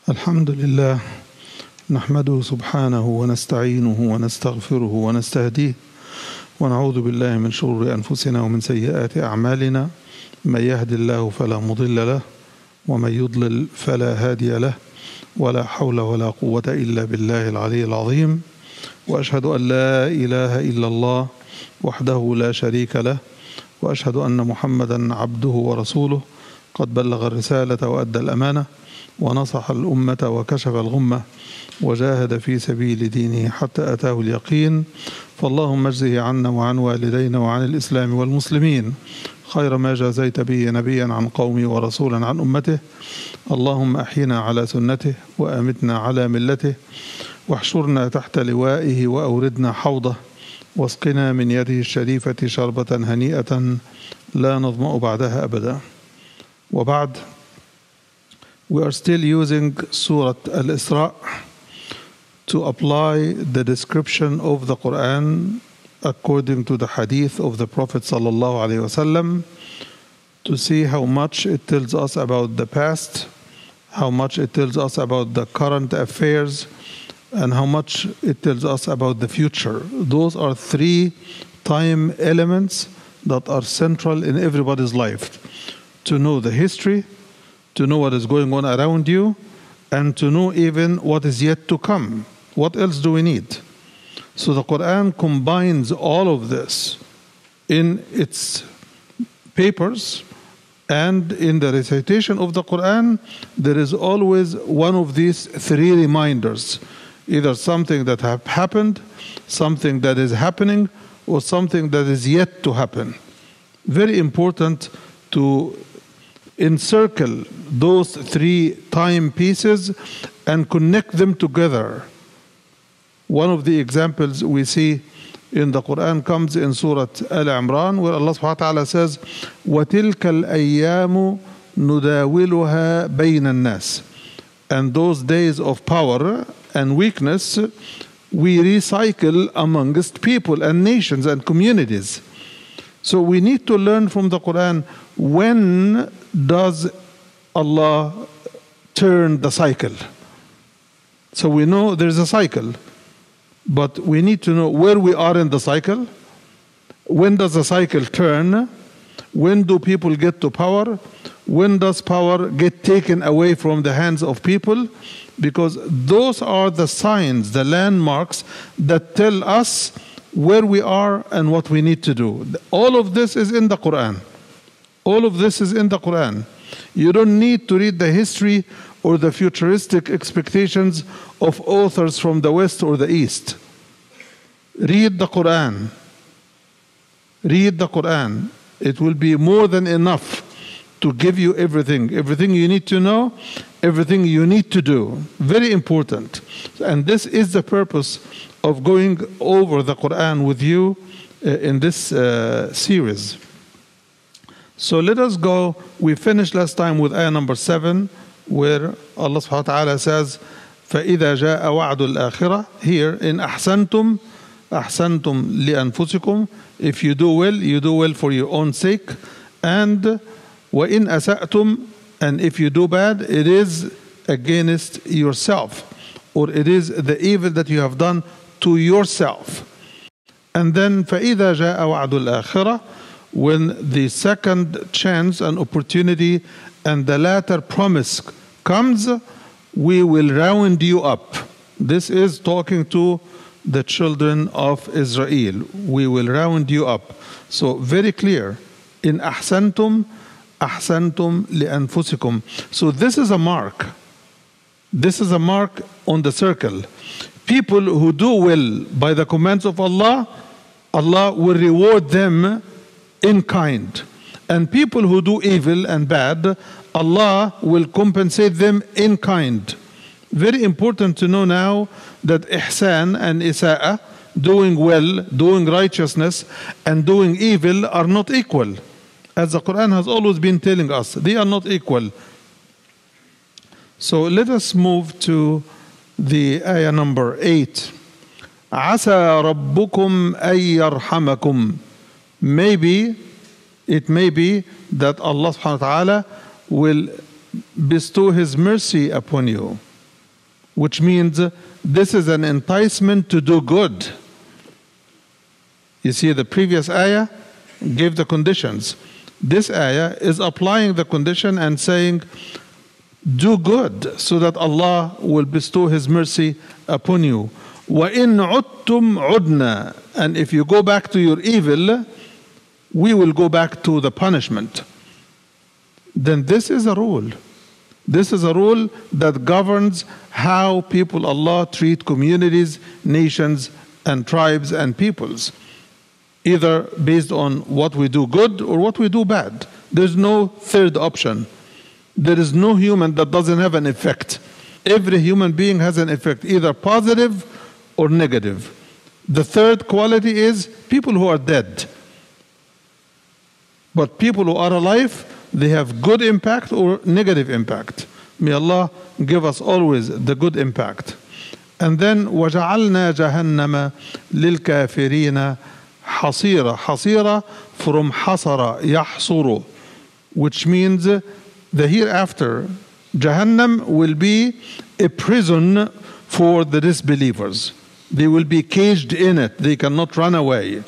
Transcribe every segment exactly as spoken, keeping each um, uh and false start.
الحمد لله نحمده سبحانه ونستعينه ونستغفره ونستهديه ونعوذ بالله من شرور أنفسنا ومن سيئات أعمالنا. من يهد الله فلا مضل له ومن يضلل فلا هادي له ولا حول ولا قوة إلا بالله العلي العظيم. وأشهد أن لا إله إلا الله وحده لا شريك له وأشهد أن محمدا عبده ورسوله قد بلغ الرسالة وأدى الأمانة ونصح الأمة وكشف الغمة وجاهد في سبيل دينه حتى أتاه اليقين. فاللهم اجزه عنا وعن والدينا وعن الإسلام والمسلمين خير ما جازيت به نبيا عن قومه ورسولا عن أمته. اللهم أحينا على سنته وأمتنا على ملته واحشرنا تحت لوائه وأوردنا حوضه واسقنا من يده الشريفة شربة هنيئة لا نظمأ بعدها أبدا. وبعد. We are still using Surah Al-Isra to apply the description of the Quran according to the hadith of the Prophet sallallahu alaihi wasallam, to see how much it tells us about the past, how much it tells us about the current affairs, and how much it tells us about the future. Those are three time elements that are central in everybody's life. To know the history, to know what is going on around you, and to know even what is yet to come. What else do we need? So the Quran combines all of this in its papers, and in the recitation of the Quran, there is always one of these three reminders. Either something that have happened, something that is happening, or something that is yet to happen. Very important to encircle those three time pieces and connect them together. One of the examples we see in the Quran comes in Surah Al-Imran, where Allah subhanahu wa ta'ala says, وَتِلْكَ الْأَيَّامُ نُدَاوِلُهَا بَيْنَ النَّاسِ. And those days of power and weakness we recycle amongst people and nations and communities. So we need to learn from the Quran, when does Allah turn the cycle? So we know there's a cycle, but we need to know where we are in the cycle. When does the cycle turn? When do people get to power? When does power get taken away from the hands of people? Because those are the signs, the landmarks that tell us where we are and what we need to do. All of this is in the Quran. All of this is in the Quran. You don't need to read the history or the futuristic expectations of authors from the West or the East. Read the Quran. Read the Quran. It will be more than enough to give you everything. Everything you need to know, everything you need to do. Very important. And this is the purpose of going over the Quran with you uh, in this uh, series. So let us go. We finished last time with ayah number seven, where Allah subhanahu wa ta'ala says, فَإِذَا جَاءَ وَعْدُ الْآخِرَةِ. Here, in أَحْسَنْتُمْ أَحْسَنْتُمْ لِأَنفُسِكُمْ. If you do well, you do well for your own sake. And وَإِنْ أَسَأْتُمْ. And if you do bad, it is against yourself, or it is the evil that you have done to yourself. And then فَإِذَا جَاءَ وَعْدُ الْآخِرَةِ. When the second chance and opportunity and the latter promise comes, we will round you up. This is talking to the children of Israel. We will round you up. So very clear. In أحسنتم أحسنتم لأنفسكم. So this is a mark. This is a mark on the circle. People who do well by the commands of Allah, Allah will reward them in kind. And people who do evil and bad, Allah will compensate them in kind. Very important to know now that ihsan and isa'a, doing well, doing righteousness, and doing evil are not equal. As the Quran has always been telling us, they are not equal. So let us move to the ayah number eight. عَسَى رَبُّكُمْ أَن يَرْحَمَكُمْ. Maybe, it may be that Allah subhanahu wa ta'ala will bestow His mercy upon you. which means this is an enticement to do good. You see, the previous ayah gave the conditions. This ayah is applying the condition and saying, do good so that Allah will bestow His mercy upon you. وَإِنْ عُدْتُمْ عُدْنَا. And if you go back to your evil, we will go back to the punishment. Then this is a rule. This is a rule that governs how people, Allah, treat communities, nations, and tribes and peoples. Either based on what we do good or what we do bad. There's no third option. There is no human that doesn't have an effect. Every human being has an effect, either positive or negative. The third quality is people who are dead. But people who are alive, they have good impact or negative impact. May Allah give us always the good impact. And then وَجَعَلْنَا جَهَنَّمَ لِلْكَافِرِينَ حَصِيرًا. حَصِيرًا from حَصَرَ يَحْصُرُ, which means the hereafter. Jahannam will be a prison for the disbelievers. They will be caged in it. They cannot run away.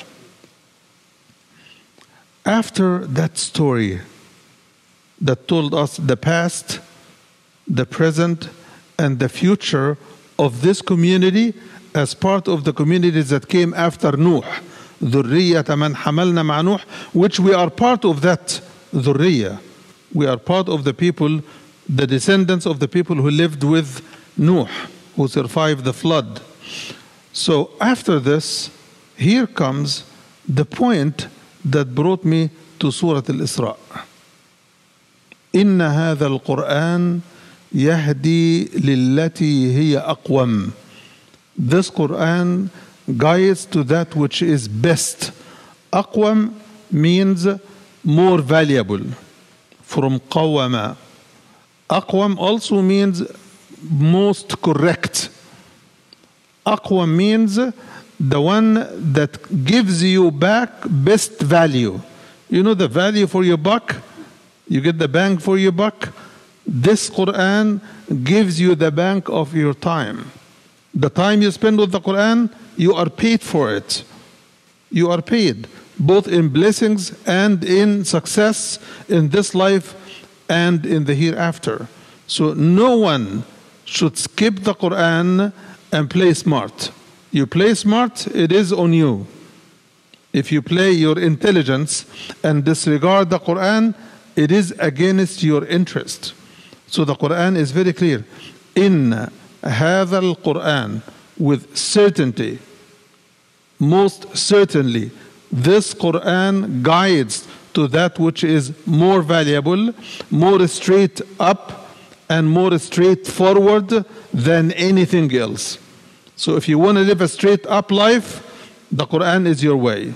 After that story that told us the past, the present, and the future of this community as part of the communities that came after Nuh, ذُرِّيَّةَ مَنْ حَمَلْنَا مَعَ نُوح, which we are part of that ذُرِّيَّة. We are part of the people, the descendants of the people who lived with Nuh, who survived the flood. So after this, here comes the point that brought me to Surah Al-Isra. إِنَّ هَذَا الْقُرْآنِ يَهْدِي لِلَّتِي هِيَ أَقْوَمُ. This Quran guides to that which is best. Aqwam means more valuable. From qawama. Aqwam also means most correct. Aqwam means the one that gives you back best value. You know the value for your buck? You get the bang for your buck? This Quran gives you the bang of your time. The time you spend with the Quran, you are paid for it. You are paid, both in blessings and in success in this life and in the hereafter. So no one should skip the Quran and play smart. You play smart, it is on you. If you play your intelligence and disregard the Quran, it is against your interest. So the Quran is very clear. إِنَّ هَذَا الْقُرْآنِ, with certainty, most certainly, this Quran guides to that which is more valuable, more straight up, and more straightforward than anything else. So if you want to live a straight up life, the Quran is your way.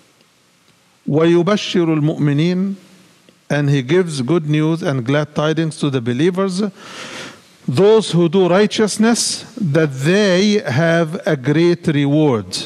وَيُبَشِّرُ الْمُؤْمِنِينَ, and He gives good news and glad tidings to the believers, those who do righteousness, that they have a great reward.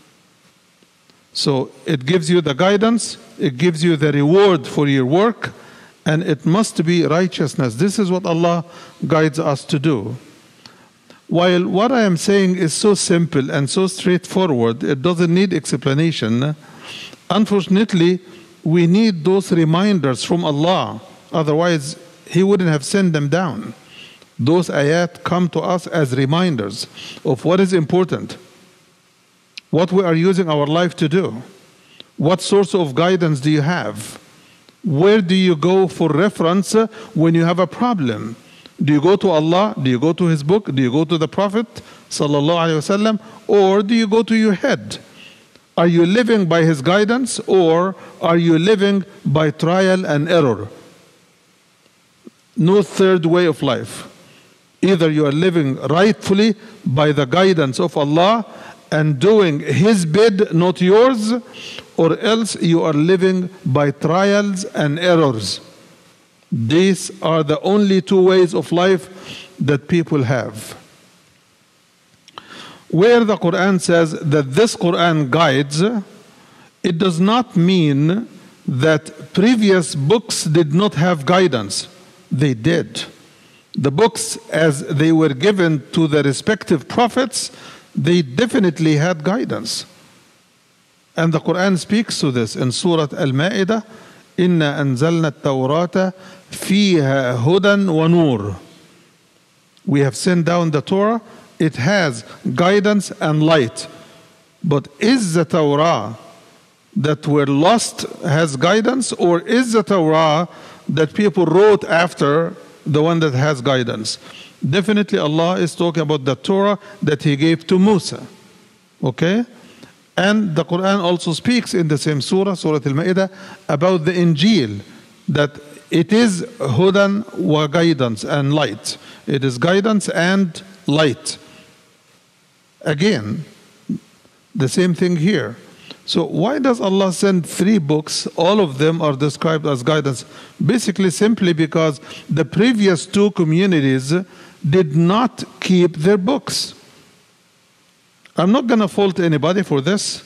So it gives you the guidance, it gives you the reward for your work, and it must be righteousness. This is what Allah guides us to do. While what I am saying is so simple and so straightforward, it doesn't need explanation. Unfortunately, we need those reminders from Allah. Otherwise, He wouldn't have sent them down. Those ayat come to us as reminders of what is important, what we are using our life to do, what source of guidance do you have, where do you go for reference when you have a problem. Do you go to Allah? Do you go to His book? Do you go to the Prophet sallallahu alaihi wasallam? Or do you go to your head? Are you living by His guidance, or are you living by trial and error? No third way of life. Either you are living rightfully by the guidance of Allah and doing His bid, not yours, or else you are living by trials and errors. These are the only two ways of life that people have. Where the Quran says that this Quran guides, it does not mean that previous books did not have guidance. They did. The books, as they were given to the respective prophets, they definitely had guidance. And the Quran speaks to this in Surah Al-Ma'idah, إِنَّا أَنزَلْنَا التَّوْرَاةَ فِيهَا هُدًى وَنُورٌ. We have sent down the Torah. It has guidance and light. But is the Torah that were lost has guidance, or is the Torah that people wrote after the one that has guidance? Definitely Allah is talking about the Torah that He gave to Musa. Okay? And the Quran also speaks in the same surah, Surah Al-Ma'idah, about the Injil, that it is hudan wa guidance and light. It is guidance and light. Again, the same thing here. So why does Allah send three books? All of them are described as guidance. Basically, simply because the previous two communities did not keep their books. I'm not going to fault anybody for this.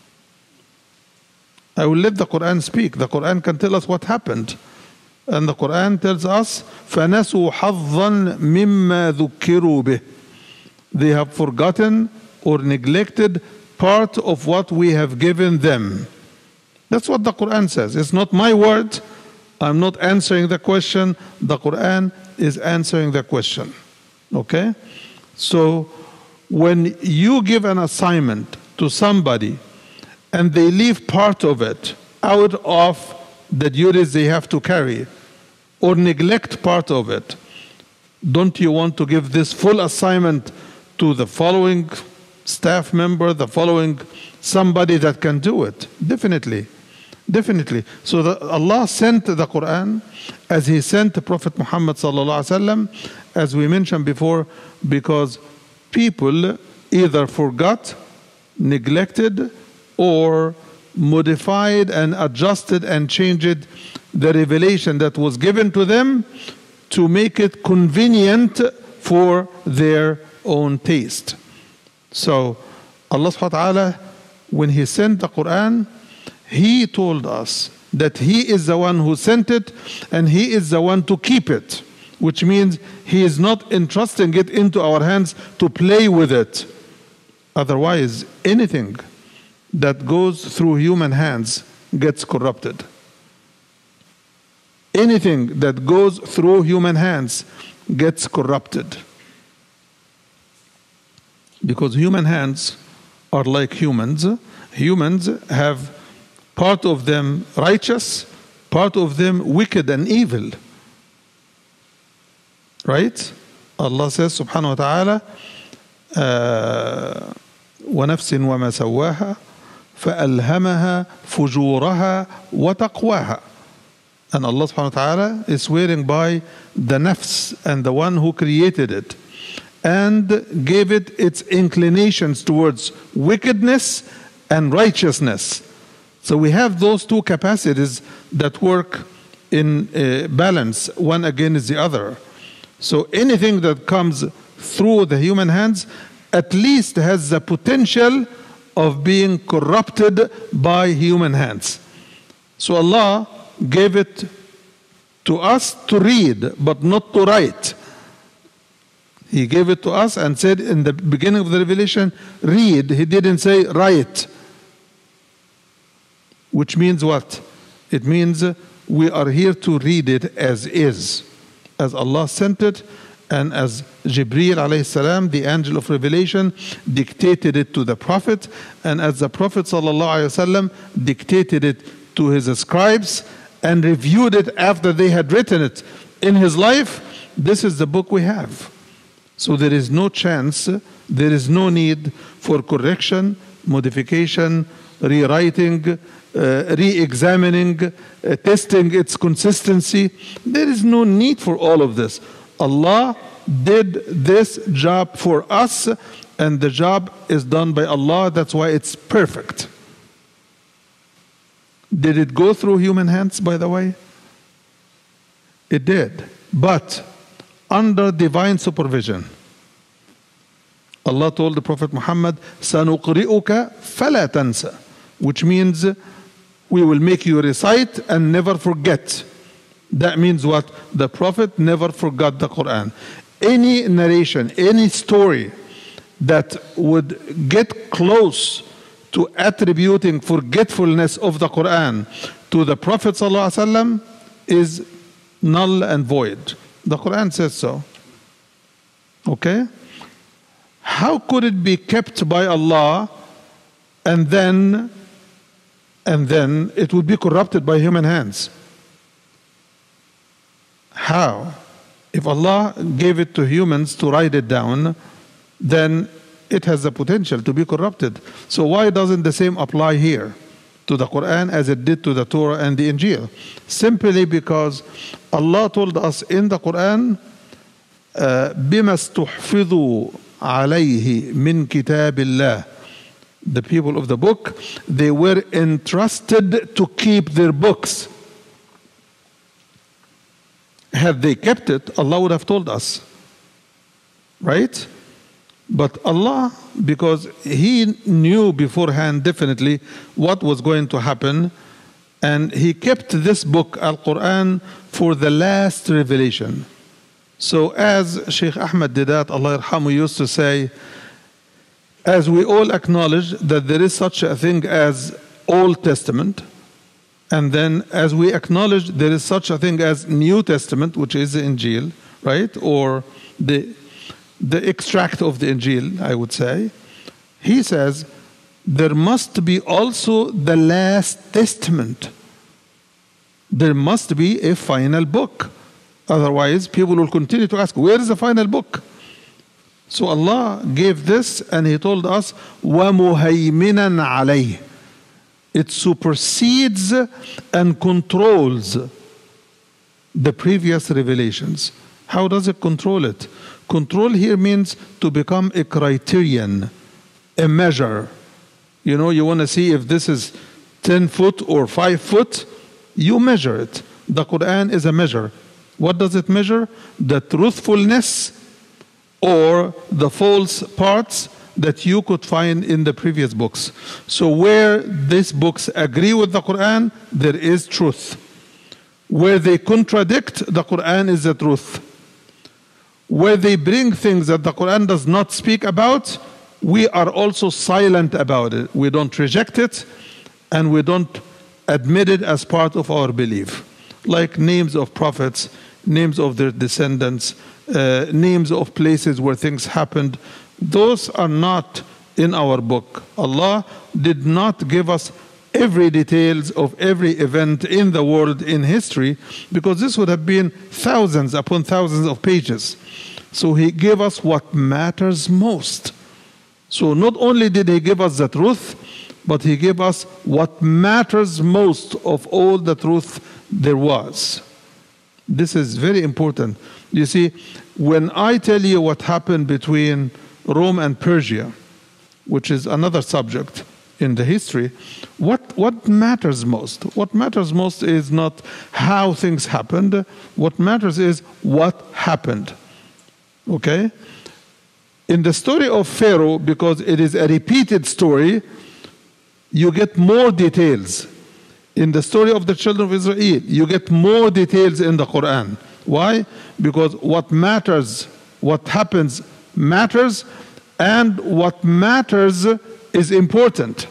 I will let the Quran speak. The Quran can tell us what happened. And the Quran tells us, فَنَسُوا حَظًّا مِمَّا ذُكِّرُوا بِهِ. They have forgotten or neglected part of what we have given them. That's what the Quran says. It's not my word. I'm not answering the question. The Quran is answering the question. Okay? So, when you give an assignment to somebody and they leave part of it out of the duties they have to carry or neglect part of it, don't you want to give this full assignment to the following staff member, the following somebody that can do it? Definitely. Definitely. So the, Allah sent the Quran as He sent the Prophet Muhammad sallallahu alaihi wasallam, as we mentioned before, because people either forgot, neglected, or modified and adjusted and changed the revelation that was given to them to make it convenient for their own taste. So Allah subhanahu wa ta'ala, when He sent the Quran, He told us that He is the one who sent it and He is the one to keep it, which means He is not entrusting it into our hands to play with it. Otherwise, anything that goes through human hands gets corrupted. Anything that goes through human hands gets corrupted. Because human hands are like humans. Humans have part of them righteous, part of them wicked and evil. Right? Allah says subhanahu wa ta'ala, uh, وَنَفْسٍ وَمَا سَوَّاهَا فَأَلْهَمَهَا فُجُورَهَا وَتَقْوَاهَا. And Allah subhanahu wa ta'ala is swearing by the nafs and the one who created it and gave it its inclinations towards wickedness and righteousness. So we have those two capacities that work in uh, balance, one against the other. So anything that comes through the human hands at least has the potential of being corrupted by human hands. So Allah gave it to us to read, but not to write. He gave it to us and said in the beginning of the revelation, read. He didn't say write. Which means what? It means we are here to read it as is, as Allah sent it, and as Jibreel alayhi salam, the angel of revelation, dictated it to the Prophet, and as the Prophet sallallahu alayhi wasallam dictated it to his scribes and reviewed it after they had written it in his life. This is the book we have. So there is no chance, there is no need for correction, modification, rewriting, uh, re-examining, uh, testing its consistency. There is no need for all of this. Allah did this job for us, and the job is done by Allah. That's why it's perfect. Did it go through human hands, by the way? It did, but under divine supervision. Allah told the Prophet Muhammad, سَنُقْرِئُكَ فَلَا تَنْسَ, which means we will make you recite and never forget. That means what? The Prophet never forgot the Quran. Any narration, any story that would get close to attributing forgetfulness of the Quran to the Prophet ﷺ is null and void. The Quran says so. Okay? How could it be kept by Allah and then and then it would be corrupted by human hands? How? If Allah gave it to humans to write it down, then it has the potential to be corrupted. So why doesn't the same apply here to the Quran as it did to the Torah and the Injil? Simply because Allah told us in the Quran, بِمَا اسْتُحْفِظُوا عَلَيْهِ مِنْ كِتَابِ اللَّهِ. The people of the book, they were entrusted to keep their books. Had they kept it, Allah would have told us. Right? But Allah, because He knew beforehand definitely what was going to happen, and He kept this book, Al-Quran, for the last revelation. So as Shaykh Ahmad Didat, Allah yarhamu, used to say, as we all acknowledge that there is such a thing as Old Testament, and then as we acknowledge there is such a thing as New Testament, which is the Injil, right? Or the, the extract of the Injil, I would say. He says, there must be also the last testament. There must be a final book. Otherwise, people will continue to ask, where is the final book? So Allah gave this and He told us, وَمُهَيْمِنًا عَلَيْهِ. It supersedes and controls the previous revelations. How does it control it? Control here means to become a criterion, a measure. You know, you want to see if this is ten foot or five foot, you measure it. The Quran is a measure. What does it measure? The truthfulness or the false parts that you could find in the previous books. So where these books agree with the Quran, there is truth. Where they contradict, the Quran is the truth. Where they bring things that the Quran does not speak about, we are also silent about it. We don't reject it, and we don't admit it as part of our belief. Like names of prophets, names of their descendants, uh, names of places where things happened. Those are not in our book. Allah did not give us every details of every event in the world in history, because this would have been thousands upon thousands of pages. So He gave us what matters most. So not only did He give us the truth, but He gave us what matters most of all the truth there was. This is very important. You see, when I tell you what happened between Rome and Persia, which is another subject in the history, what, what matters most? What matters most is not how things happened. What matters is what happened. Okay? In the story of Pharaoh, because it is a repeated story, you get more details. In the story of the children of Israel, you get more details in the Quran. Why? Because what matters, what happens matters, and what matters is important.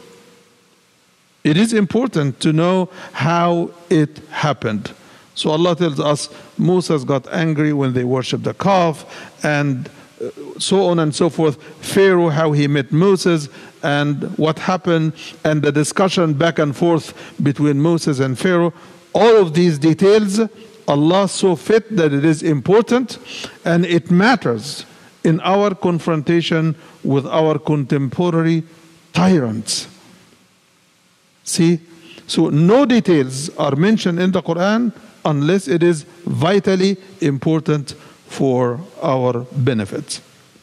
It is important to know how it happened. So Allah tells us Moses got angry when they worshipped the calf, and so on and so forth. Pharaoh, how he met Moses, and what happened, and the discussion back and forth between Moses and Pharaoh. All of these details, Allah saw fit that it is important and it matters in our confrontation with our contemporary tyrants. See? So no details are mentioned in the Quran unless it is vitally important for our benefit.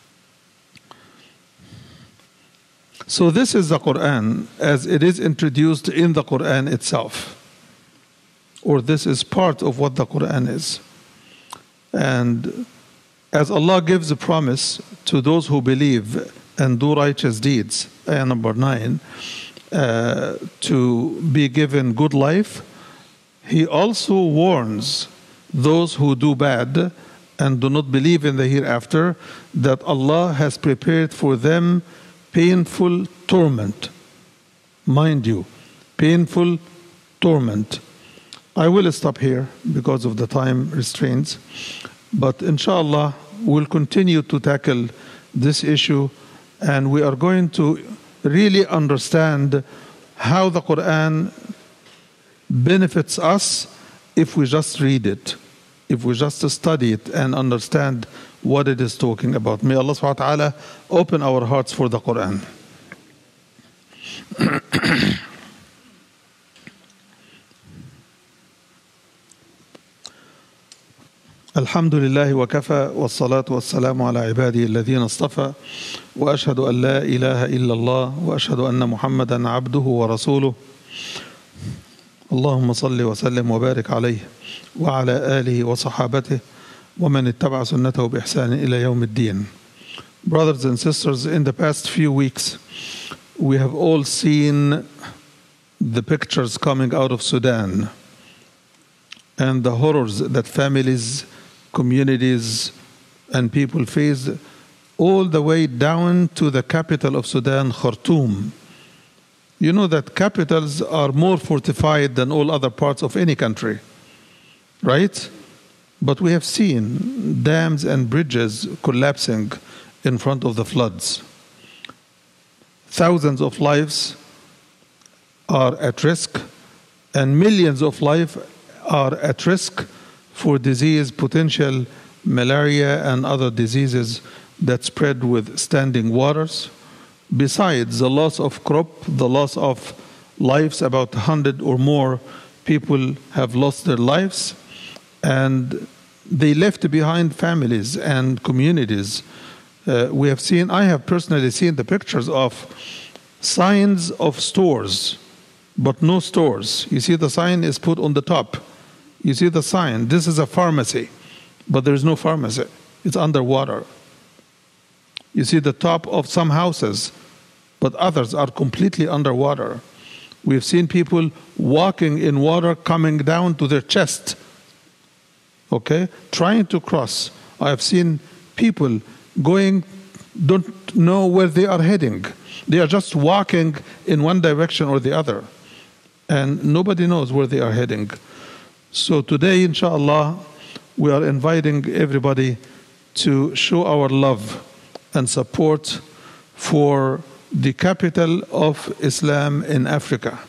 So this is the Quran as it is introduced in the Quran itself. Or this is part of what the Quran is. And as Allah gives a promise to those who believe and do righteous deeds, ayah number nine, uh, to be given good life, He also warns those who do bad and do not believe in the hereafter, that Allah has prepared for them painful torment. Mind you, painful torment. I will stop here because of the time restraints, but inshallah we'll continue to tackle this issue, and we are going to really understand how the Quran benefits us if we just read it, if we just study it and understand what it is talking about. May Allah subhanahu wa ta'ala open our hearts for the Quran. الحمد لله وكفى والصلاة والسلام على عباده الذين اصطفى وأشهد أن لا إله إلا الله وأشهد أن محمدا عبده ورسوله اللهم صل وسلم وبارك عليه وعلى آله وصحابته ومن اتبع سنته بإحسان إلى يوم الدين. Brothers and sisters, in the past few weeks we have all seen the pictures coming out of Sudan and the horrors that families, communities, and people face, all the way down to the capital of Sudan, Khartoum. You know that capitals are more fortified than all other parts of any country, right? But we have seen dams and bridges collapsing in front of the floods. Thousands of lives are at risk, and millions of lives are at risk for disease, potential malaria and other diseases that spread with standing waters. Besides the loss of crop, the loss of lives, about one hundred or more people have lost their lives, and they left behind families and communities. Uh, we have seen, I have personally seen the pictures of signs of stores, but no stores. You see the sign is put on the top. You see the sign, this is a pharmacy, but there is no pharmacy. It's underwater. You see the top of some houses, but others are completely underwater. We've seen people walking in water coming down to their chest, okay, trying to cross. I have seen people going, don't know where they are heading. They are just walking in one direction or the other, and nobody knows where they are heading. So today, inshallah, we are inviting everybody to show our love and support for the capital of Islam in Africa.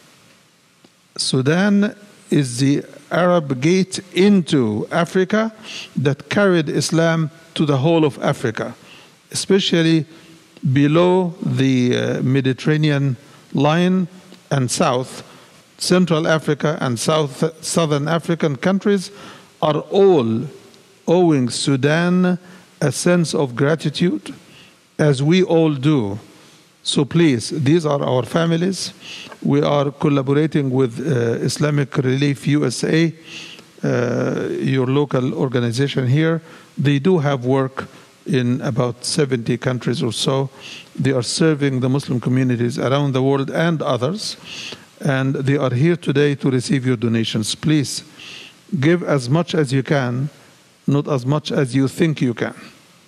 Sudan is the Arab gate into Africa that carried Islam to the whole of Africa, especially below the uh, Mediterranean line and south. Central Africa and South, Southern African countries are all owing Sudan a sense of gratitude, as we all do. So please, these are our families. We are collaborating with uh, Islamic Relief U S A, uh, your local organization here. They do have work in about seventy countries or so. They are serving the Muslim communities around the world and others. And they are here today to receive your donations. Please give as much as you can, not as much as you think you can.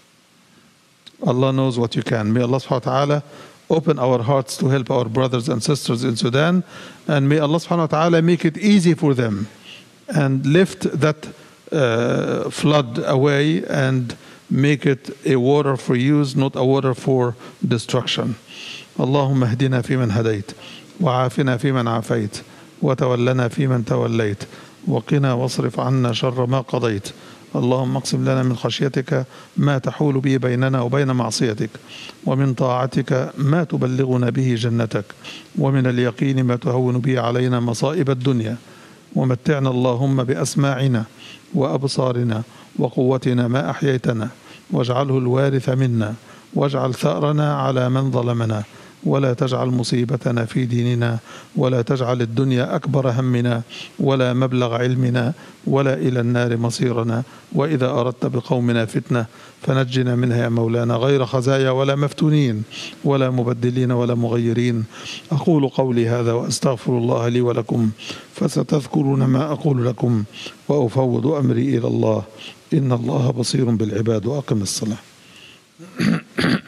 Allah knows what you can. May Allah subhanahu wa ta'ala open our hearts to help our brothers and sisters in Sudan, and may Allah subhanahu wa ta'ala make it easy for them and lift that uh, flood away and make it a water for use, not a water for destruction. Allahumma hdina fi man hadayt. وعافنا فيمن عافيت وتولنا فيمن توليت وقنا واصرف عنا شر ما قضيت اللهم اقسم لنا من خشيتك ما تحول به بيننا وبين معصيتك ومن طاعتك ما تبلغنا به جنتك ومن اليقين ما تهون به علينا مصائب الدنيا ومتعنا اللهم بأسماعنا وأبصارنا وقوتنا ما أحييتنا واجعله الوارث منا واجعل ثأرنا على من ظلمنا ولا تجعل مصيبتنا في ديننا، ولا تجعل الدنيا أكبر همنا ولا مبلغ علمنا ولا إلى النار مصيرنا. وإذا أردت بقومنا فتنة فنجنا منها يا مولانا، غير خزايا ولا مفتونين ولا مبدلين ولا مغيرين. أقول قولي هذا وأستغفر الله لي ولكم، فستذكرون ما أقول لكم، وأفوض أمري إلى الله، إن الله بصير بالعباد. وأقم الصلاة.